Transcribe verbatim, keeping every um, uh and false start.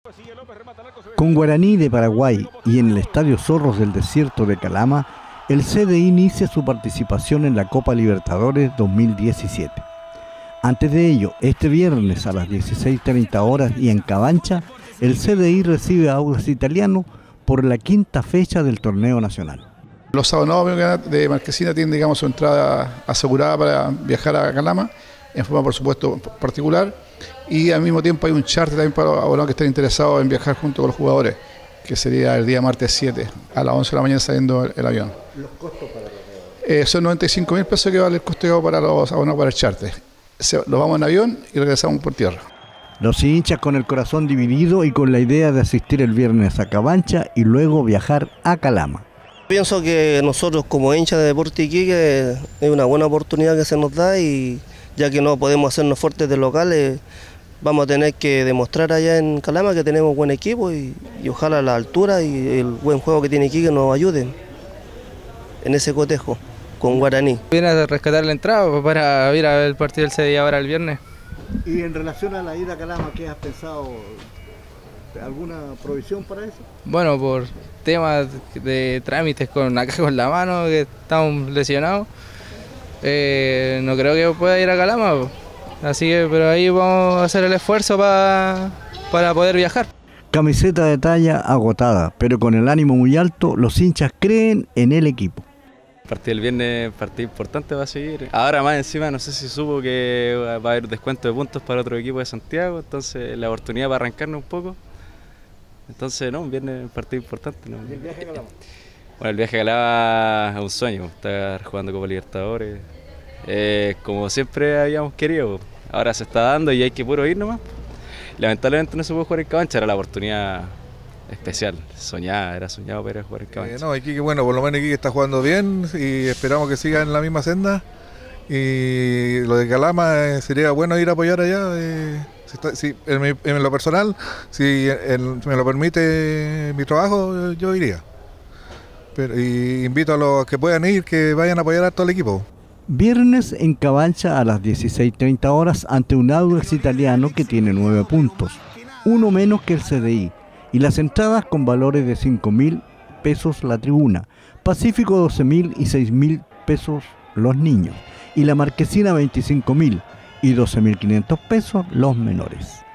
Con Guaraní de Paraguay y en el Estadio Zorros del Desierto de Calama, el C D I inicia su participación en la Copa Libertadores dos mil diecisiete. Antes de ello, este viernes a las dieciséis treinta horas y en Cabancha, el C D I recibe a Audax Italiano por la quinta fecha del torneo nacional. Los abonados de Marquesina tienen, digamos, su entrada asegurada para viajar a Calama, en forma, por supuesto, particular, y al mismo tiempo hay un charter también para los abonados que estén interesados en viajar junto con los jugadores, que sería el día martes siete, a las once de la mañana saliendo el, el avión. ¿Los costos para los eh, son noventa y cinco mil pesos que vale el costo para los abonados para el charter. Se, los vamos en avión y regresamos por tierra. Los hinchas con el corazón dividido y con la idea de asistir el viernes a Cabancha y luego viajar a Calama. Pienso que nosotros como hinchas de Deportes Iquique es una buena oportunidad que se nos da, y ya que no podemos hacernos fuertes de locales, vamos a tener que demostrar allá en Calama que tenemos buen equipo y, y ojalá la altura y el buen juego que tiene Iquique nos ayuden en ese cotejo con Guaraní. Viene a rescatar la entrada para ir a ver el partido del C D I ahora el viernes. Y en relación a la ida a Calama, ¿qué has pensado? ¿Alguna provisión para eso? Bueno, por temas de trámites con acá con la mano, que estamos lesionados, eh, no creo que pueda ir a Calama, así que pero ahí vamos a hacer el esfuerzo para, para poder viajar. Camiseta de talla agotada, pero con el ánimo muy alto, los hinchas creen en el equipo. El partido del viernes, partido importante va a seguir. Ahora más encima, no sé si supo que va a haber descuento de puntos para otro equipo de Santiago, entonces la oportunidad para arrancarnos un poco. Entonces, no, un viernes un partido importante. ¿No? ¿Y el viaje a Calama? Bueno, el viaje a Calama es un sueño, estar jugando Copa Libertadores. Eh, como siempre habíamos querido, ahora se está dando y hay que puro ir nomás. Lamentablemente no se puede jugar en Cabancha, era la oportunidad especial, soñada, era soñado para jugar en Cabancha. Eh, no, Iquique, bueno, por lo menos Iquique está jugando bien y esperamos que siga en la misma senda. Y lo de Calama eh, sería bueno ir a apoyar allá. Eh, si está, si, en, mi, en lo personal, si en, me lo permite mi trabajo, yo iría. Pero, y invito a los que puedan ir, que vayan a apoyar a todo el equipo. Viernes en Cabancha a las dieciséis treinta horas ante un Audax Italiano que tiene nueve puntos, uno menos que el C D I, y las entradas con valores de cinco mil pesos la tribuna, Pacífico doce mil y seis mil pesos los niños, y la Marquesina veinticinco mil y doce mil quinientos pesos los menores.